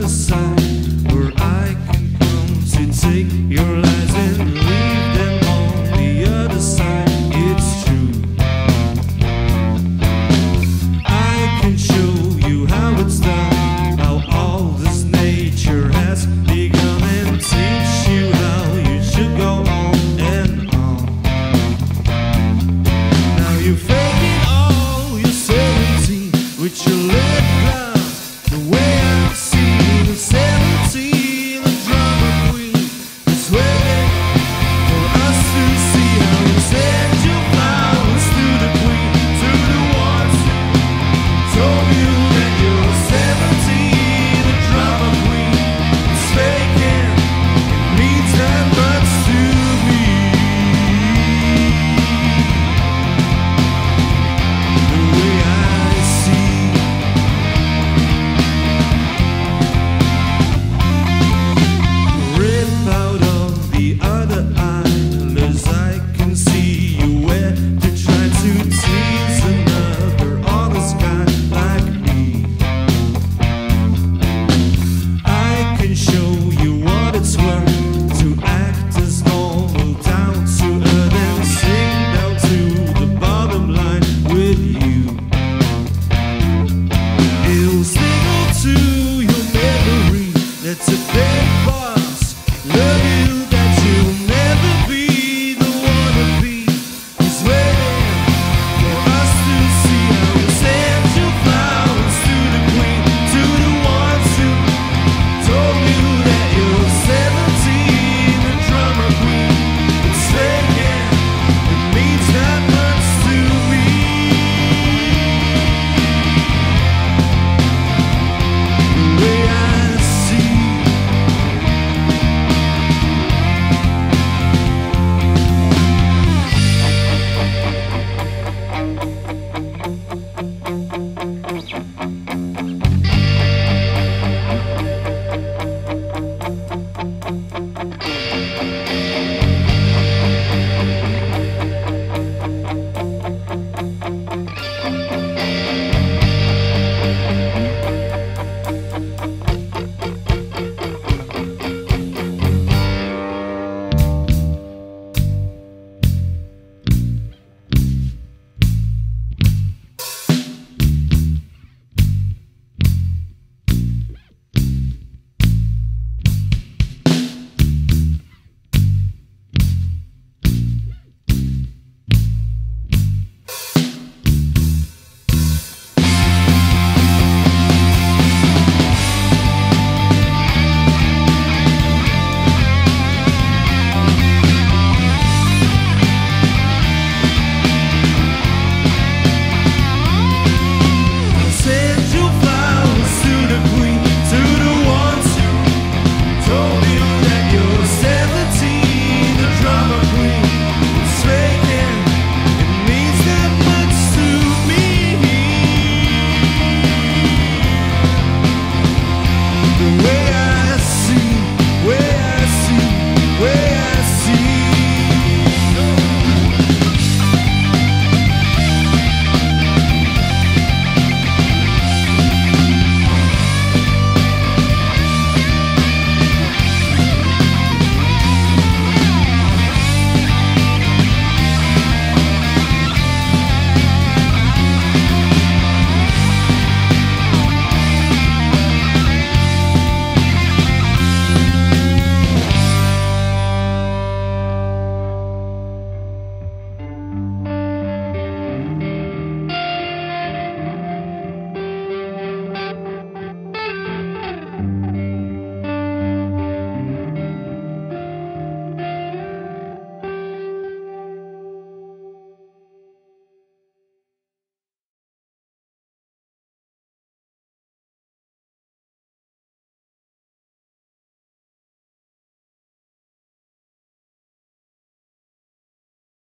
other side, where I can come to take your lies and leave them on the other side. It's true. I can show you how it's done, how all this nature has begun, and teach you how you should go on and on. Now you're faking all you're 17 with your lip gloss. The way I see you, 17, the drama queen is waiting for us to see how you send your flowers to the queen, to the ones who told you that you're 17. The drama queen is faking, it means that much to me. The way I see, rip out of the other eyeless, I can see you where to try to tease another honest guy like me. I can show you what it's worth to act as normal, down to earth, and sing down to the bottom line with you. It'll signal to your memory that's a bad